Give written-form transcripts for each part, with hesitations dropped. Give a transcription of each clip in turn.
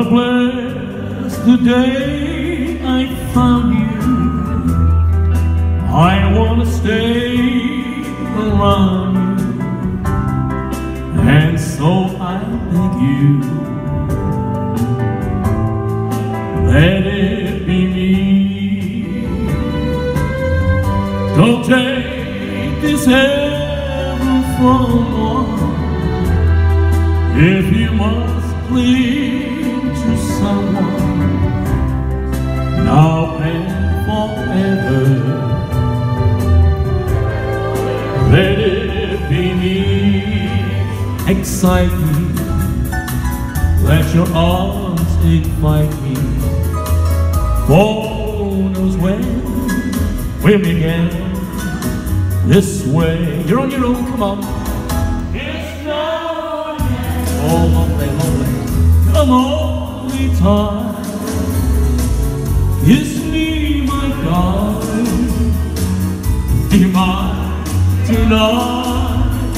was blessed the day I found you. I want to stay around you, and so I beg you, let it be me. Don't take this heaven from one. If you must cling to someone, now and forever, let it be me. Excite me, let your arms invite me. Who knows when we'll begin this way. You're on your own, come on. It's now again. Oh, lonely, lonely, come only time. Kiss me, my darling, be mine tonight.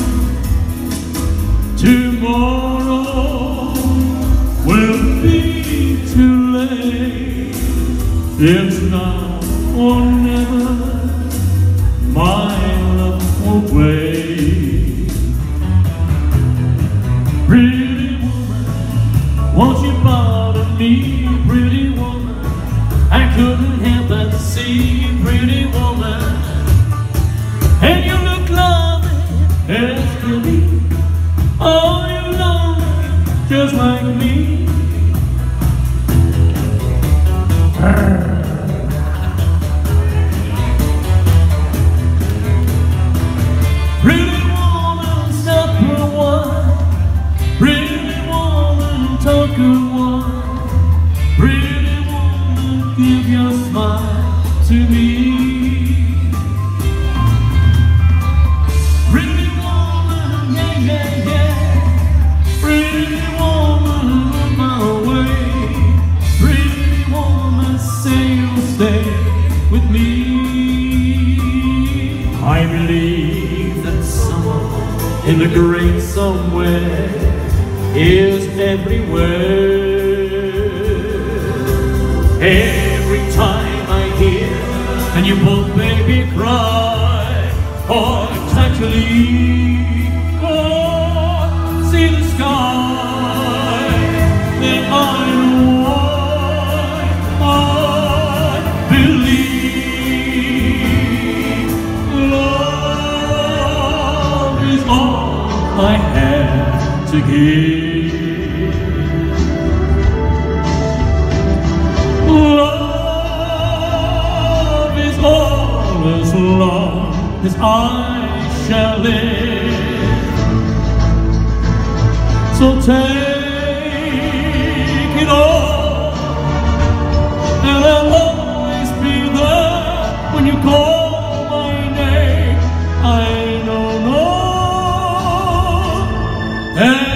Tomorrow will be too late. It's now or never, my love will wait. Pretty woman, won't you bother me? Pretty woman, I couldn't help but see. Pretty woman, and you look lovely as can be. Oh, you lonely, just like me. Pretty woman, stop for one. Pretty woman, talk of one. Pretty woman, give your smile to me. Pretty woman, yeah, yeah, yeah. Pretty woman, look my way. Pretty woman, say you'll stay with me. I believe that someone in the great somewhere is everywhere. Every time I hear and you both baby cry, or actually see the sky, then I know I believe love is all I have to give. Love is all as long as I shall live. So take it all, and I'll always be there when you call my name. I know no.